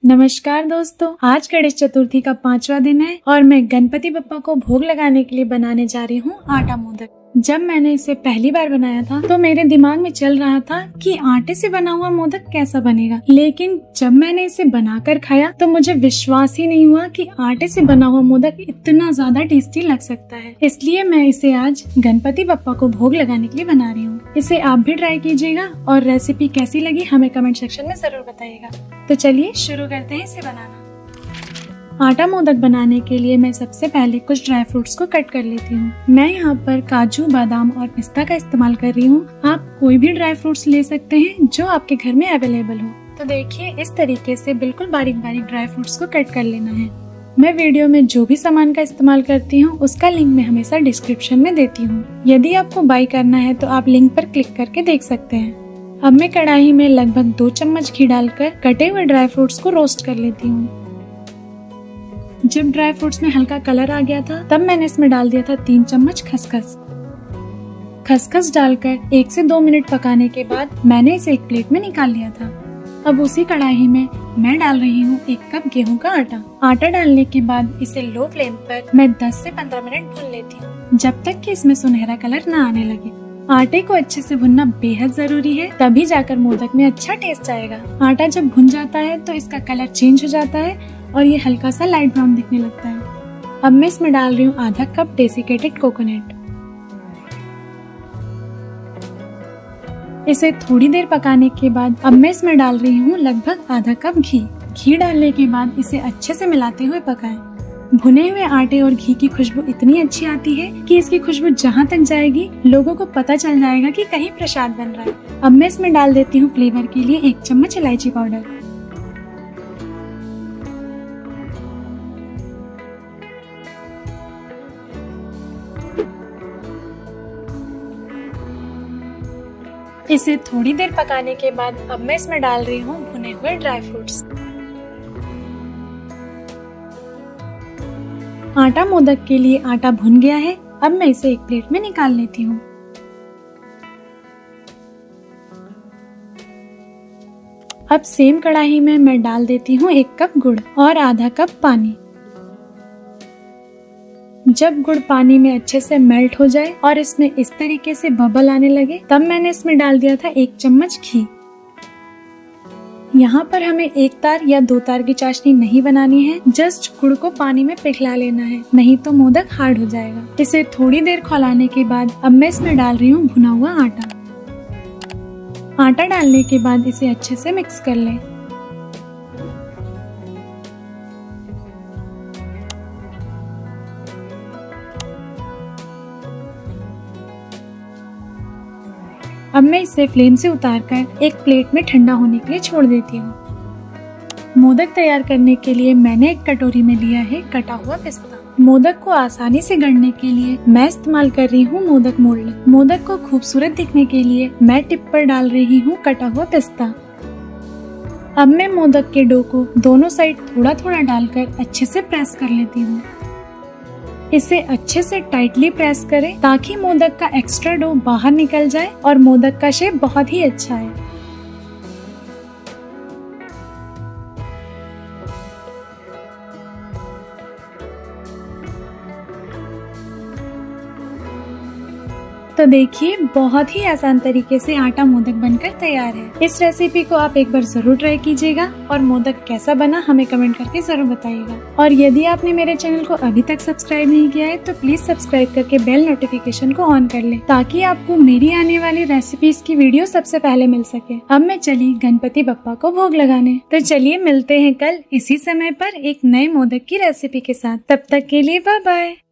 नमस्कार दोस्तों, आज गणेश चतुर्थी का 5वां दिन है और मैं गणपति बप्पा को भोग लगाने के लिए बनाने जा रही हूँ आटा मोदक। जब मैंने इसे पहली बार बनाया था तो मेरे दिमाग में चल रहा था कि आटे से बना हुआ मोदक कैसा बनेगा, लेकिन जब मैंने इसे बनाकर खाया तो मुझे विश्वास ही नहीं हुआ कि आटे से बना हुआ मोदक इतना ज्यादा टेस्टी लग सकता है। इसलिए मैं इसे आज गणपति बप्पा को भोग लगाने के लिए बना रही हूँ। इसे आप भी ट्राई कीजिएगा और रेसिपी कैसी लगी हमें कमेंट सेक्शन में जरूर बताइएगा। तो चलिए शुरू करते हैं इसे बनाना। आटा मोदक बनाने के लिए मैं सबसे पहले कुछ ड्राई फ्रूट्स को कट कर लेती हूँ। मैं यहाँ पर काजू, बादाम और पिस्ता का इस्तेमाल कर रही हूँ। आप कोई भी ड्राई फ्रूट्स ले सकते हैं जो आपके घर में अवेलेबल हो। तो देखिए, इस तरीके से बिल्कुल बारीक बारीक ड्राई फ्रूट्स को कट कर लेना है। मैं वीडियो में जो भी सामान का इस्तेमाल करती हूँ उसका लिंक मैं हमेशा डिस्क्रिप्शन में देती हूँ। यदि आपको बाई करना है तो आप लिंक पर क्लिक करके देख सकते हैं। अब मैं कढ़ाई में लगभग 2 चम्मच घी डालकर कटे हुए ड्राई फ्रूट्स को रोस्ट कर लेती हूँ। जब ड्राई फ्रूट्स में हल्का कलर आ गया था तब मैंने इसमें डाल दिया था 3 चम्मच खसखस। खसखस डालकर 1 से 2 मिनट पकाने के बाद मैंने इसे एक प्लेट में निकाल लिया था। अब उसी कढ़ाई में मैं डाल रही हूँ 1 कप गेहूं का आटा। आटा डालने के बाद इसे लो फ्लेम पर मैं 10 से 15 मिनट भून लेती हूँ, जब तक कि इसमें सुनहरा कलर न आने लगे। आटे को अच्छे से भुनना बेहद जरूरी है, तभी जाकर मोदक में अच्छा टेस्ट आएगा। आटा जब भुन जाता है तो इसका कलर चेंज हो जाता है और ये हल्का सा लाइट ब्राउन दिखने लगता है। अब मैं इसमें डाल रही हूँ आधा कप डेसिकेटेड कोकोनट। इसे थोड़ी देर पकाने के बाद अब मैं इसमें डाल रही हूँ लगभग आधा कप घी। घी डालने के बाद इसे अच्छे से मिलाते हुए पकाएं। भुने हुए आटे और घी की खुशबू इतनी अच्छी आती है कि इसकी खुशबू जहाँ तक जाएगी लोगों को पता चल जाएगा कि कहीं प्रसाद बन रहा है। अब मैं इसमें डाल देती हूँ फ्लेवर के लिए 1 चम्मच इलायची पाउडर। इसे थोड़ी देर पकाने के बाद अब मैं इसमें डाल रही हूँ भुने हुए ड्राई फ्रूट्स। आटा मोदक के लिए आटा भुन गया है। अब मैं इसे एक प्लेट में निकाल लेती हूँ। अब सेम कढ़ाई में मैं डाल देती हूँ 1 कप गुड़ और आधा कप पानी। जब गुड़ पानी में अच्छे से मेल्ट हो जाए और इसमें इस तरीके से बबल आने लगे तब मैंने इसमें डाल दिया था 1 चम्मच घी। यहाँ पर हमें 1 तार या 2 तार की चाशनी नहीं बनानी है, जस्ट गुड़ को पानी में पिघला लेना है, नहीं तो मोदक हार्ड हो जाएगा। इसे थोड़ी देर खौलाने के बाद अब मैं इसमें डाल रही हूँ भुना हुआ आटा। आटा डालने के बाद इसे अच्छे से मिक्स कर लें। अब मैं इसे फ्लेम से उतारकर एक प्लेट में ठंडा होने के लिए छोड़ देती हूँ। मोदक तैयार करने के लिए मैंने एक कटोरी में लिया है कटा हुआ पिस्ता। मोदक को आसानी से गढ़ने के लिए मैं इस्तेमाल कर रही हूँ मोदक मोल्ड। मोदक को खूबसूरत दिखने के लिए मैं टिप पर डाल रही हूँ कटा हुआ पिस्ता। अब मैं मोदक के डो को दोनों साइड थोड़ा थोड़ा डालकर अच्छे से प्रेस कर लेती हूँ। इसे अच्छे से टाइटली प्रेस करें ताकि मोदक का एक्स्ट्रा डो बाहर निकल जाए और मोदक का शेप बहुत ही अच्छा है। तो देखिए, बहुत ही आसान तरीके से आटा मोदक बनकर तैयार है। इस रेसिपी को आप एक बार जरूर ट्राई कीजिएगा और मोदक कैसा बना हमें कमेंट करके जरूर बताइएगा। और यदि आपने मेरे चैनल को अभी तक सब्सक्राइब नहीं किया है तो प्लीज सब्सक्राइब करके बेल नोटिफिकेशन को ऑन कर ले, ताकि आपको मेरी आने वाली रेसिपीज की वीडियो सबसे पहले मिल सके। अब मैं चली गणपति बप्पा को भोग लगाने। तो चलिए मिलते हैं कल इसी समय पर एक नए मोदक की रेसिपी के साथ। तब तक के लिए बाय बाय।